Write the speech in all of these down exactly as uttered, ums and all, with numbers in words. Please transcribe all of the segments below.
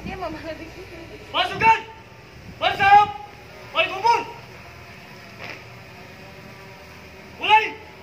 dia mama lebih gitu. Pasukan! Bersam! Balik kumpul! Mulai!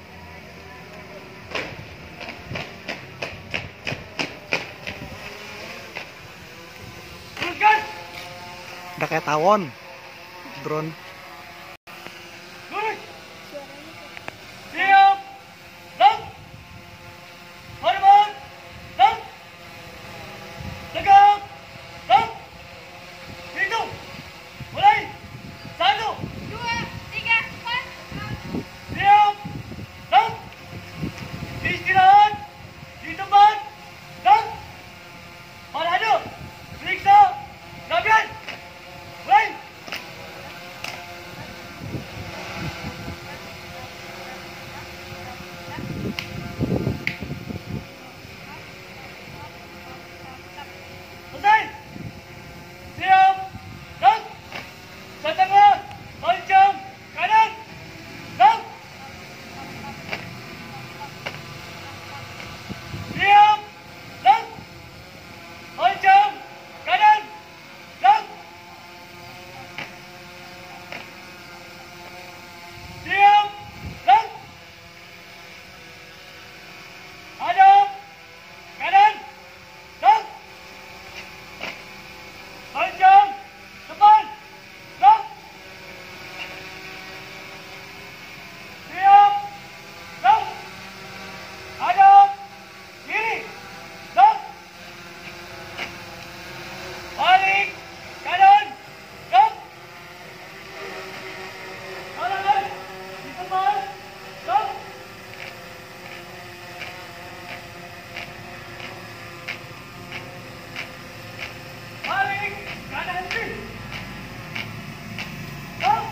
Teruskan! Udah kayak tawon drone. Lurus! Siap! Lang! Hormat! Lang! Tegak! Lang! Hitung! Mulai! Satu! Dua, tiga, empat. Siap! Lang! Istirahat! Di tempat! Lang! Parade! Periksa! Rapian! Mulai! Selesai! Siap! Lang! Setengah! Kencang! Kanan! Lang! Siap! Lang! Kencang! Kanan! Lang! Siap! Lang! Hadap! Kanan! Lang! Kencang! Depan! Lang! Siap! Lang! Hadap! Kiri! Lang! Balik! Kanan! Lang! Kanan! Di depan! Lang! Balik! Kanan! Kiri! Lang!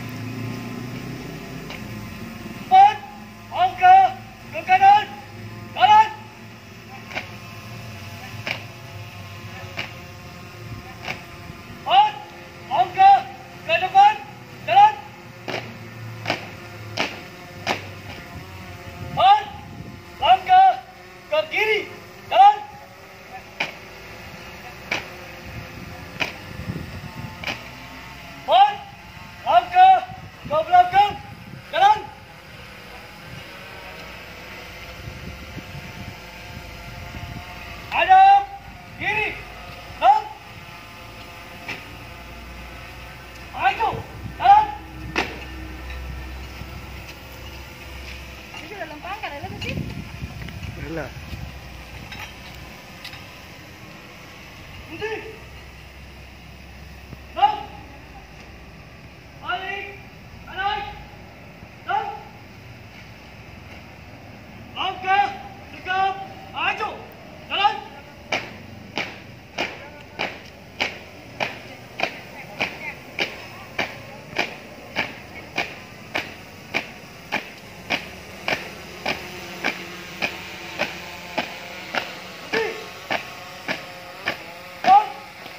Empat! Angka ke kanan! Kanan! Empat! Angka ke depan! Jalan! Empat! Langkah ke kiri! Jalan! Empat! Langkah ke belakang! Jalan! Hadap! Kiri! Lang! Maju! Jalan! Ini udah lempang kan ada sih? Gila. Berhenti! Lang! Balik! Kanan! Lang! Langkah! Tegap! Maju! Jalan! Berhenti! Lang!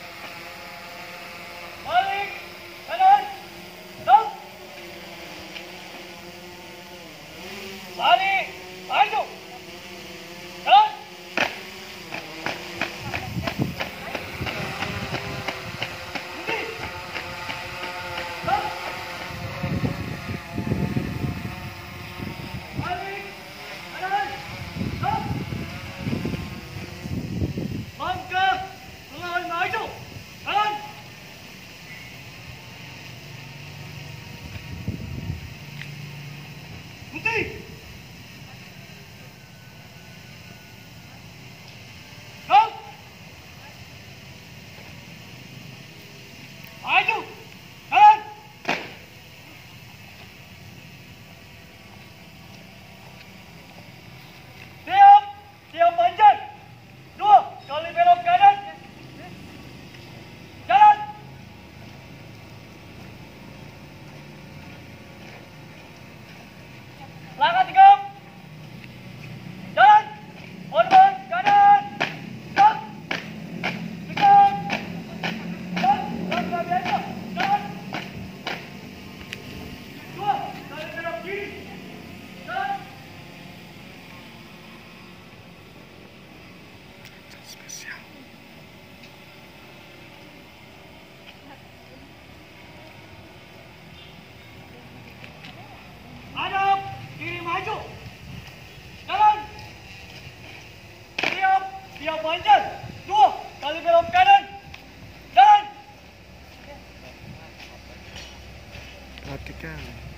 Ikan.